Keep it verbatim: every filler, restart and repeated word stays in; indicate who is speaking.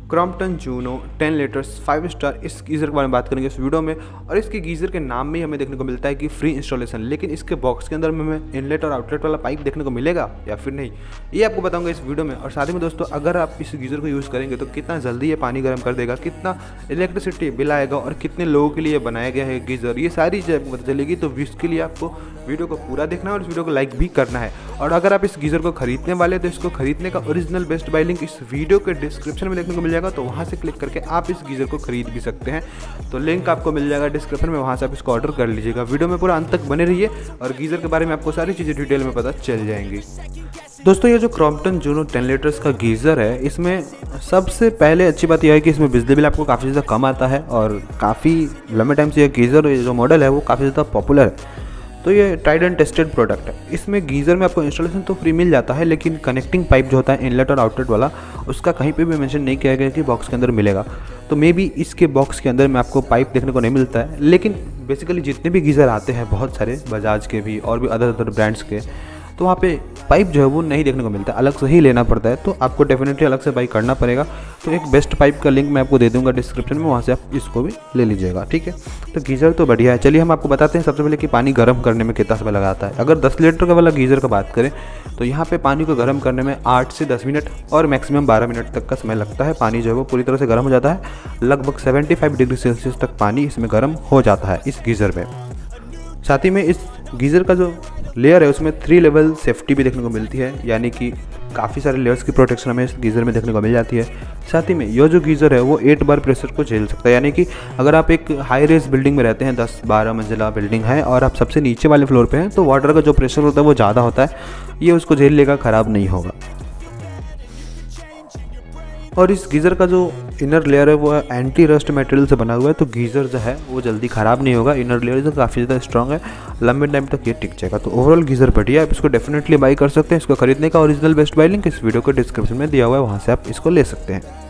Speaker 1: Crompton Juno ten litres five star इस geyser के बारे में बात करेंगे इस वीडियो में। और इसके गीज़र के नाम में ही हमें देखने को मिलता है कि फ्री इंस्टॉलेशन, लेकिन इसके बॉक्स के अंदर में हमें इनलेट और आउटलेट वाला पाइप देखने को मिलेगा या फिर नहीं, ये आपको बताऊंगा इस वीडियो में। और साथ ही में दोस्तों, अगर आप इस गीज़र को यूज़ करेंगे तो कितना जल्दी ये पानी गर्म कर देगा, कितना इलेक्ट्रिसिटी बिल आएगा और कितने लोगों के लिए बनाया गया है गीज़र, ये सारी चीज़ें आपको पता चलेगी। तो इसके लिए आपको वीडियो को पूरा देखना है और इस वीडियो को लाइक भी करना है। और अगर आप इस गीज़र को खरीदने वाले तो इसको खरीदने का ओरिजिनल बेस्ट बाय लिंक इस वीडियो के डिस्क्रिप्शन में देखने को मिल जाएगा, तो वहाँ से क्लिक करके आप इस गीज़र को खरीद भी सकते हैं। तो लिंक आपको मिल जाएगा डिस्क्रिप्शन में, वहाँ से आप इसको ऑर्डर कर लीजिएगा। वीडियो में पूरा अंत तक बने रहिए और गीज़र के बारे में आपको सारी चीज़ें डिटेल में पता चल जाएंगी। दोस्तों, ये जो क्रॉम्पटन जूनो टेन लीटर्स का गीज़र है, इसमें सबसे पहले अच्छी बात यह है कि इसमें बिजली बिल आपको काफ़ी ज़्यादा कम आता है और काफ़ी लंबे टाइम से ये गीज़र जो मॉडल है वो काफ़ी ज़्यादा पॉपुलर है। तो ये ट्राइड एंड टेस्टेड प्रोडक्ट है। इसमें गीज़र में आपको इंस्टॉलेशन तो फ्री मिल जाता है, लेकिन कनेक्टिंग पाइप जो होता है इनलेट और आउटलेट वाला, उसका कहीं पे भी मेंशन नहीं किया गया कि बॉक्स के अंदर मिलेगा। तो मे बी इसके बॉक्स के अंदर में आपको पाइप देखने को नहीं मिलता है, लेकिन बेसिकली जितने भी गीज़र आते हैं, बहुत सारे बजाज के भी और भी अदर अदर ब्रांड्स के, तो वहाँ पे पाइप जो है वो नहीं देखने को मिलता है, अलग से ही लेना पड़ता है। तो आपको डेफिनेटली अलग से बाई करना पड़ेगा। तो एक बेस्ट पाइप का लिंक मैं आपको दे दूंगा डिस्क्रिप्शन में, वहाँ से आप इसको भी ले लीजिएगा, ठीक है। तो गीज़र तो बढ़िया है। चलिए हम आपको बताते हैं सबसे पहले कि पानी गर्म करने में कितना समय लगाता है। अगर दस लीटर का वाला गीज़र का बात करें तो यहाँ पे पानी को गर्म करने में आठ से दस मिनट और मैक्सिमम बारह मिनट तक का समय लगता है। पानी जो है वो पूरी तरह से गर्म हो जाता है, लगभग पचहत्तर डिग्री सेल्सियस तक पानी इसमें गर्म हो जाता है इस गीज़र में। साथ ही में इस गीज़र का जो लेयर है उसमें थ्री लेवल सेफ्टी भी देखने को मिलती है, यानी कि काफ़ी सारे लेयर्स की प्रोटेक्शन हमें इस गीज़र में देखने को मिल जाती है। साथ ही में यह जो गीज़र है वो एट बार प्रेशर को झेल सकता है, यानी कि अगर आप एक हाई रेज बिल्डिंग में रहते हैं, दस बारह मंजिला बिल्डिंग है और आप सबसे नीचे वाले फ्लोर पे हैं, तो वाटर का जो प्रेशर होता है वो ज़्यादा होता है, ये उसको झेल लेगा, ख़राब नहीं होगा। और इस गीज़र का जो इनर लेयर है वो एंटी रस्ट मटेरियल से बना हुआ है, तो गीज़र जो है वो जल्दी ख़राब नहीं होगा। इनर लेयर जो काफ़ी ज़्यादा स्ट्रॉन्ग है, लंबे टाइम तक ये टिक जाएगा। तो ओवरऑल गीज़र बढ़िया है, आप इसको डेफिनेटली बाई कर सकते हैं। इसको खरीदने का ओरिजिनल बेस्ट बाय लिंक इस वीडियो को डिस्क्रिप्शन में दिया हुआ है, वहाँ से आप इसको ले सकते हैं।